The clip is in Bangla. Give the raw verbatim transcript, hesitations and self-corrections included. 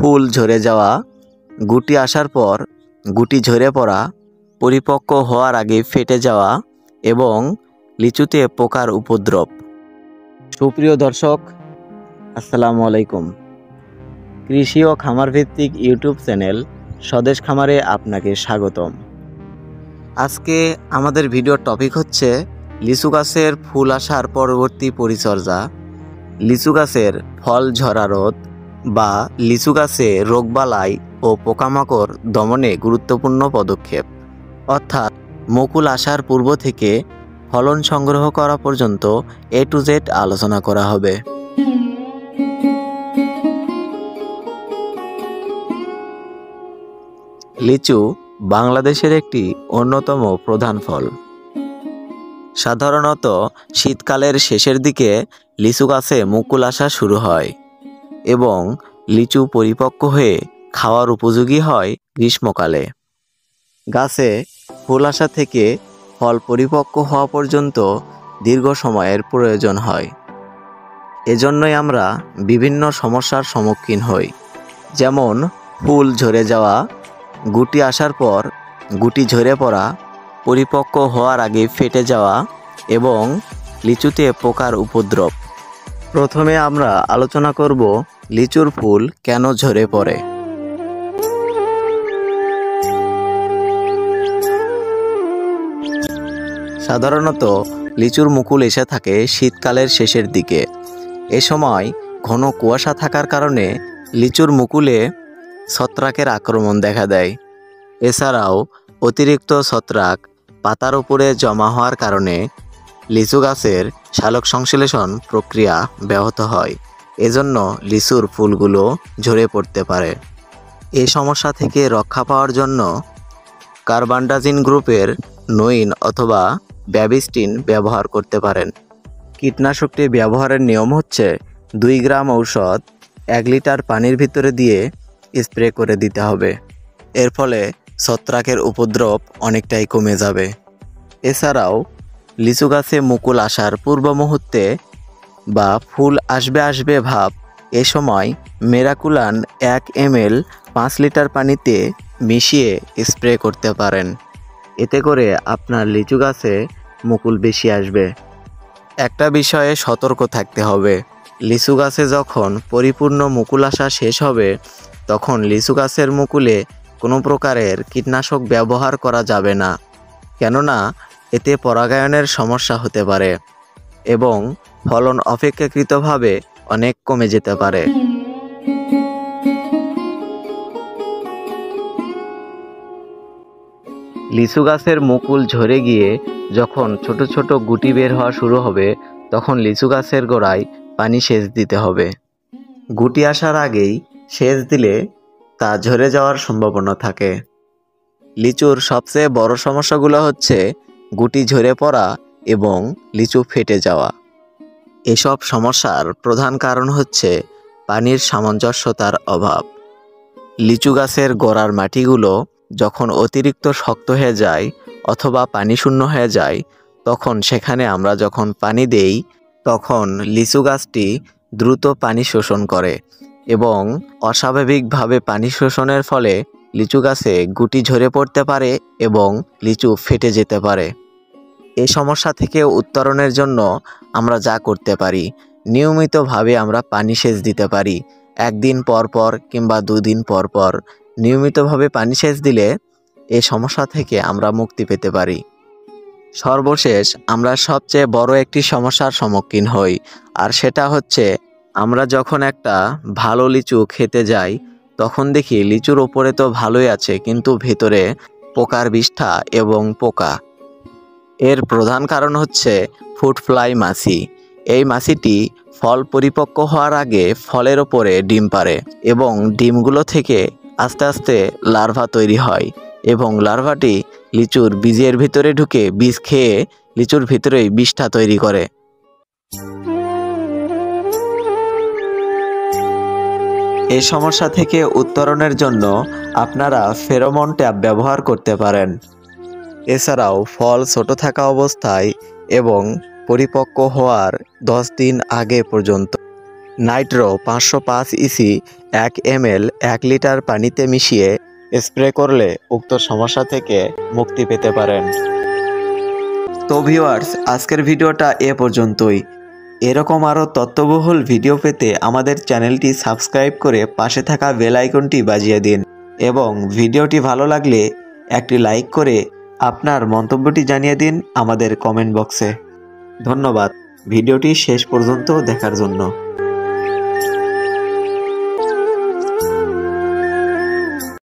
ফুল ঝরে যাওয়া, গুটি আসার পর গুটি ঝরে পড়া, পরিপক্ক হওয়ার আগে ফেটে যাওয়া এবং লিচুতে পোকার উপদ্রব। সুপ্রিয় দর্শক, আসসালামু আলাইকুম। কৃষি ও খামার ভিত্তিক ইউটিউব চ্যানেল স্বদেশ খামারে আপনাকে স্বাগতম। আজকে আমাদের ভিডিওর টপিক হচ্ছে লিচু গাছের ফুল আসার পরবর্তী পরিচর্যা, লিচু গাছের ফল ঝরা রোধ বা লিচু গাছে রোগবালাই ও পোকামাকড় দমনে গুরুত্বপূর্ণ পদক্ষেপ, অর্থাৎ মুকুল আসার পূর্ব থেকে ফলন সংগ্রহ করা পর্যন্ত এ টু জেড আলোচনা করা হবে। লিচু বাংলাদেশের একটি অন্যতম প্রধান ফল। সাধারণত শীতকালের শেষের দিকে লিচু গাছে মুকুল আসা শুরু হয় এবং লিচু পরিপক্ক হয়ে খাওয়ার উপযোগী হয় গ্রীষ্মকালে। গাছে ফুল আসা থেকে ফল পরিপক্ক হওয়া পর্যন্ত দীর্ঘ সময়ের প্রয়োজন হয়। এজন্যই আমরা বিভিন্ন সমস্যার সম্মুখীন হই, যেমন ফুল ঝরে যাওয়া, গুটি আসার পর গুটি ঝরে পড়া, পরিপক্ক হওয়ার আগে ফেটে যাওয়া এবং লিচুতে পোকার উপদ্রব। প্রথমে আমরা আলোচনা করব লিচুর ফুল কেন ঝরে পড়ে। সাধারণত লিচুর মুকুল এসে থাকে শীতকালের শেষের দিকে। এ সময় ঘন কুয়াশা থাকার কারণে লিচুর মুকুলে ছত্রাকের আক্রমণ দেখা দেয়। এছাড়াও অতিরিক্ত ছত্রাক পাতার উপরে জমা হওয়ার কারণে লিচু গাছের সালোক সংশ্লেষণ প্রক্রিয়া ব্যাহত হয়। এজন্য লিচুর ফুলগুলো ঝরে পড়তে পারে। এই সমস্যা থেকে রক্ষা পাওয়ার জন্য কার্বানডাজিম গ্রুপের নইন অথবা ব্যাবিস্টিন ব্যবহার করতে পারেন। কীটনাশকটি ব্যবহারের নিয়ম হচ্ছে দুই গ্রাম ঔষধ এক লিটার পানির ভিতরে দিয়ে স্প্রে করে দিতে হবে। এর ফলে ছত্রাকের উপদ্রব অনেকটাই কমে যাবে। এছাড়াও লিচু গাছে মুকুল আসার পূর্ব মুহূর্তে বা ফুল আসবে আসবে ভাব, এ সময় মেরাকুলান এক এম এল পাঁচ লিটার পানিতে মিশিয়ে স্প্রে করতে পারেন। এতে করে আপনার লিচু গাছে মুকুল বেশি আসবে। একটা বিষয়ে সতর্ক থাকতে হবে, লিচু গাছে যখন পরিপূর্ণ মুকুল আসা শেষ হবে তখন লিচু গাছের মুকুলে কোনো প্রকারের কীটনাশক ব্যবহার করা যাবে না, কেননা এতে পরাগায়নের সমস্যা হতে পারে এবং ফলন অপেক্ষাকৃতভাবে অনেক কমে যেতে পারে। লিচু গাছের মুকুল ঝরে গিয়ে যখন ছোট ছোট গুটি বের হওয়া শুরু হবে তখন লিচু গাছের গোড়ায় পানি সেচ দিতে হবে। গুটি আসার আগেই সেচ দিলে তা ঝরে যাওয়ার সম্ভাবনা থাকে। লিচুর সবচেয়ে বড় সমস্যাগুলো হচ্ছে গুটি ঝরে পড়া এবং লিচু ফেটে যাওয়া। এসব সমস্যার প্রধান কারণ হচ্ছে পানির সামঞ্জস্যতার অভাব। লিচু গাছের গোড়ার মাটিগুলো যখন অতিরিক্ত শক্ত হয়ে যায় অথবা পানি শূন্য হয়ে যায় তখন সেখানে আমরা যখন পানি দেই তখন লিচু গাছটি দ্রুত পানি শোষণ করে এবং অস্বাভাবিকভাবে পানি শোষণের ফলে লিচু গাছে গুটি ঝরে পড়তে পারে এবং লিচু ফেটে যেতে পারে। এই সমস্যা থেকে উত্তরণের জন্য আমরা যা করতে পারি, নিয়মিতভাবে আমরা পানি সেচ দিতে পারি। একদিন পর পর কিংবা দুদিন পর পর নিয়মিতভাবে পানি সেচ দিলে এই সমস্যা থেকে আমরা মুক্তি পেতে পারি। সর্বশেষ আমরা সবচেয়ে বড় একটি সমস্যার সম্মুখীন হই, আর সেটা হচ্ছে আমরা যখন একটা ভালো লিচু খেতে যাই তখন দেখি লিচুর ওপরে তো ভালোই আছে কিন্তু ভেতরে পোকার বিষ্ঠা এবং পোকা। এর প্রধান কারণ হচ্ছে ফ্রুট ফ্লাই মাছি। এই মাছিটি ফল পরিপক্ক হওয়ার আগে ফলের ওপরে ডিম পাড়ে এবং ডিমগুলো থেকে আস্তে আস্তে লার্ভা তৈরি হয় এবং লার্ভাটি লিচুর বীজের ভিতরে ঢুকে বীজ খেয়ে লিচুর ভিতরেই বিষ্ঠা তৈরি করে। এই সমস্যা থেকে উত্তরণের জন্য আপনারা ফেরোমন ট্যাপ ব্যবহার করতে পারেন। এছাড়াও ফল ছোট থাকা অবস্থায় এবং পরিপক্ক হওয়ার দশ দিন আগে পর্যন্ত নাইট্রো পাঁচশো পাঁচ ইসি এক এম এল এক লিটার পানিতে মিশিয়ে স্প্রে করলে উক্ত সমস্যা থেকে মুক্তি পেতে পারেন। তো ভিউয়ার্স, আজকের ভিডিওটা এ পর্যন্তই। এরকম আরও তথ্যবহুল ভিডিও পেতে আমাদের চ্যানেলটি সাবস্ক্রাইব করে পাশে থাকা বেল আইকনটি বাজিয়ে দিন এবং ভিডিওটি ভালো লাগলে একটি লাইক করে আপনার মন্তব্যটি জানিয়ে দিন আমাদের কমেন্ট বক্সে। ধন্যবাদ ভিডিওটি শেষ পর্যন্ত দেখার জন্য।